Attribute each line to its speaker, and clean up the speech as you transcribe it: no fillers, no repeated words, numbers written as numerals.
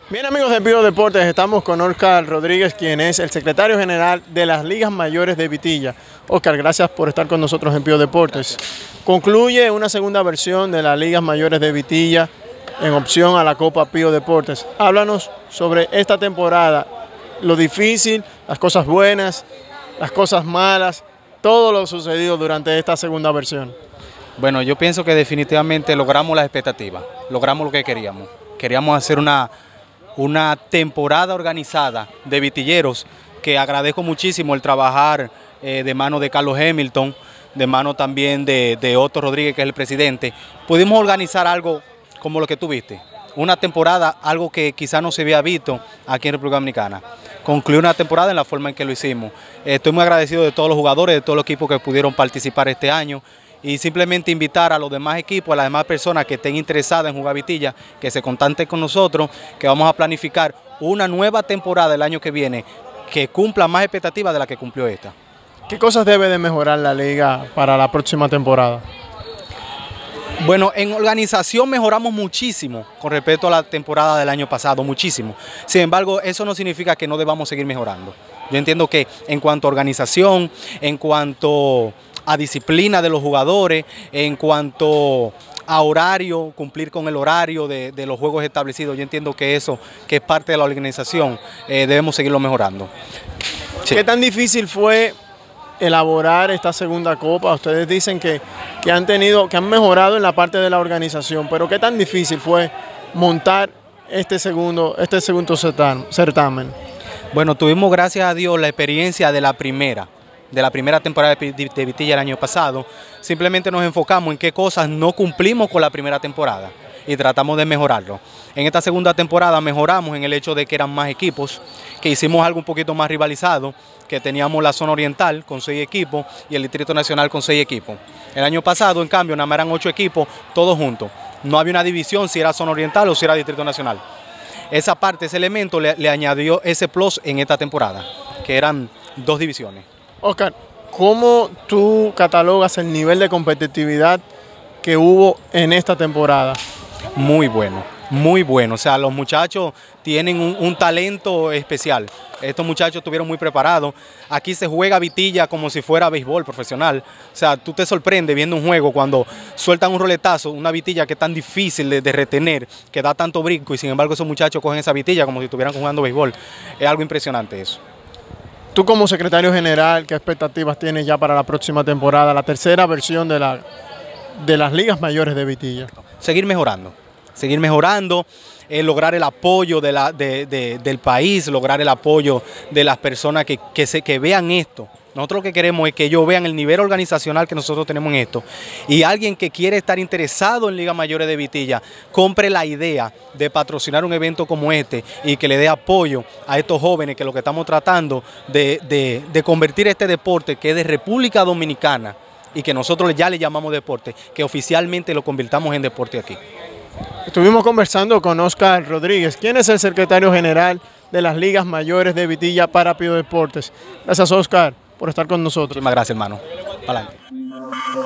Speaker 1: Bien, amigos de Pío Deportes, estamos con Oscar Rodríguez, quien es el secretario general de las Ligas Mayores de Vitilla. Oscar, gracias por estar con nosotros en Pío Deportes. Concluye una segunda versión de las Ligas Mayores de Vitilla en opción a la Copa Pío Deportes. Háblanos sobre esta temporada, lo difícil, las cosas buenas, las cosas malas, todo lo sucedido durante esta segunda versión.
Speaker 2: Bueno, yo pienso que definitivamente logramos las expectativas, logramos lo que queríamos. Queríamos hacer una temporada organizada de vitilleros, que agradezco muchísimo el trabajar de mano de Carlos Hamilton, de mano también de Otto Rodríguez, que es el presidente. Pudimos organizar algo como lo que tú viste, una temporada, algo que quizás no se había visto aquí en República Dominicana. Concluir una temporada en la forma en que lo hicimos. Estoy muy agradecido de todos los jugadores, de todos los equipos que pudieron participar este año. Y simplemente invitar a los demás equipos, a las demás personas que estén interesadas en jugar vitilla, que se contacten con nosotros, que vamos a planificar una nueva temporada el año que viene, que cumpla más expectativas de la que cumplió esta.
Speaker 1: ¿Qué cosas debe de mejorar la liga para la próxima temporada?
Speaker 2: Bueno, en organización mejoramos muchísimo con respecto a la temporada del año pasado, muchísimo. Sin embargo, eso no significa que no debamos seguir mejorando. Yo entiendo que en cuanto a organización, en cuanto a disciplina de los jugadores, en cuanto a horario, cumplir con el horario de los juegos establecidos, yo entiendo que eso, que es parte de la organización, debemos seguirlo mejorando. Sí.
Speaker 1: ¿Qué tan difícil fue elaborar esta segunda copa? Ustedes dicen que han mejorado en la parte de la organización, pero ¿qué tan difícil fue montar este segundo certamen?
Speaker 2: Bueno, tuvimos, gracias a Dios, la experiencia de la primera temporada de Vitilla el año pasado. Simplemente nos enfocamos en qué cosas no cumplimos con la primera temporada y tratamos de mejorarlo. En esta segunda temporada mejoramos en el hecho de que eran más equipos, que hicimos algo un poquito más rivalizado, que teníamos la zona oriental con 6 equipos y el Distrito Nacional con 6 equipos. El año pasado, en cambio, nada más eran 8 equipos, todos juntos. No había una división si era zona oriental o si era Distrito Nacional. Esa parte, ese elemento le añadió ese plus en esta temporada, que eran 2 divisiones.
Speaker 1: Oscar, ¿cómo tú catalogas el nivel de competitividad que hubo en esta temporada?
Speaker 2: Muy bueno, muy bueno. O sea, los muchachos tienen un talento especial. Estos muchachos estuvieron muy preparados. Aquí se juega vitilla como si fuera béisbol profesional. O sea, tú te sorprendes viendo un juego cuando sueltan un roletazo, una vitilla que es tan difícil de retener, que da tanto brinco, y sin embargo esos muchachos cogen esa vitilla como si estuvieran jugando béisbol. Es algo impresionante eso.
Speaker 1: Tú como secretario general, ¿qué expectativas tienes ya para la próxima temporada, la tercera versión de las Ligas Mayores de Vitilla?
Speaker 2: Seguir mejorando, lograr el apoyo del país, lograr el apoyo de las personas que vean esto. Nosotros lo que queremos es que ellos vean el nivel organizacional que nosotros tenemos en esto. Y alguien que quiere estar interesado en Ligas Mayores de Vitilla, compre la idea de patrocinar un evento como este y que le dé apoyo a estos jóvenes, que lo que estamos tratando de convertir este deporte, que es de República Dominicana, y que nosotros ya le llamamos deporte, que oficialmente lo convirtamos en deporte aquí.
Speaker 1: Estuvimos conversando con Oscar Rodríguez, quien es el secretario general de las Ligas Mayores de Vitilla para Pío Deportes. Gracias, Oscar, por estar con nosotros.
Speaker 2: Muchísimas gracias, hermano. Adelante.